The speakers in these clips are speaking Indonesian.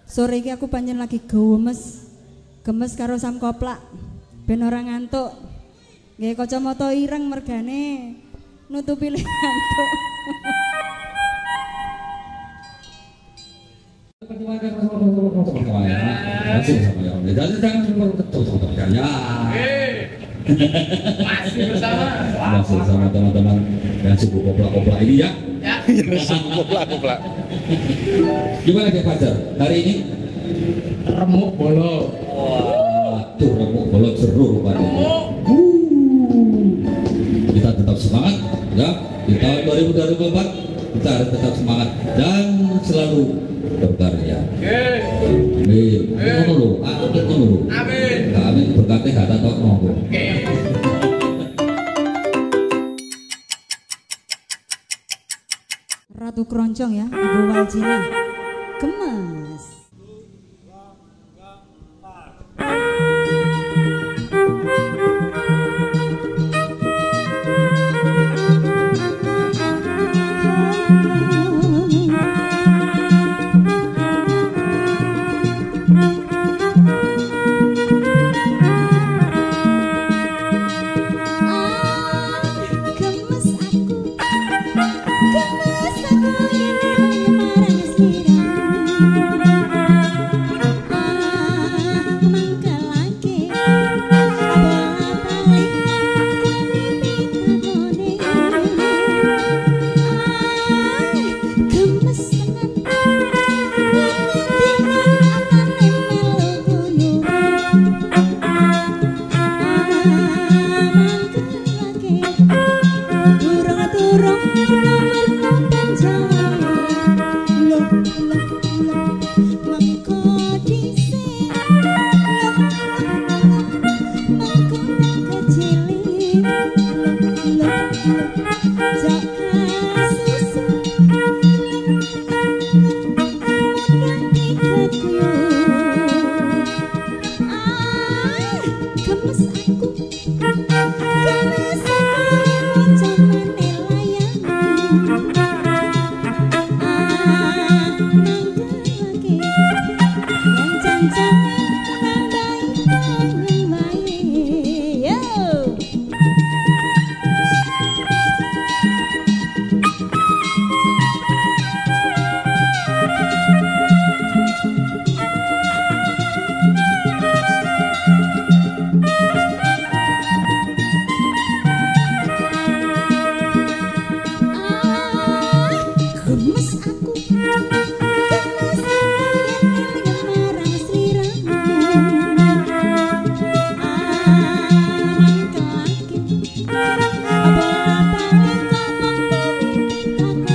Sore iki aku pancen lagi gemes. Gemes karo Sam Koplak. Ben ora ngantuk. Nggih kacamata ireng mergane nutupi ngantuk. Masih bersama teman-teman dan suku koplak-koplak ini ya. Suku koplak-koplak. Gimana Kak Fajar hari ini? remuk bolo. Waduh, remuk bolo seru rupanya. Kita tetap semangat ya. Di tahun 2024 kita harus tetap semangat dan selalu berkarya. Amin. Amin. Amin. Berkati kata tokno. Ratu Keroncong ya, Ibu Waljina. Gemes.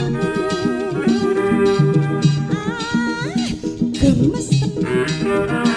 Gemes.